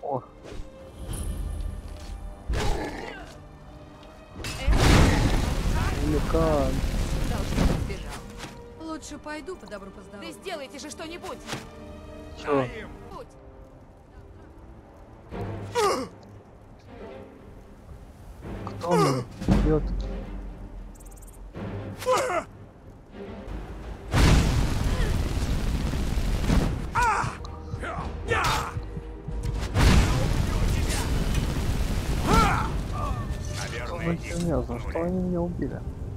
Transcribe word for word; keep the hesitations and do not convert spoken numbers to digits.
О, великан. Должно быть, сбежал. Лучше пойду по добру, по здорову. Да сделайте же что-нибудь! Чё? Будь. Кто меня бьет? Что за херня? За что они меня убили?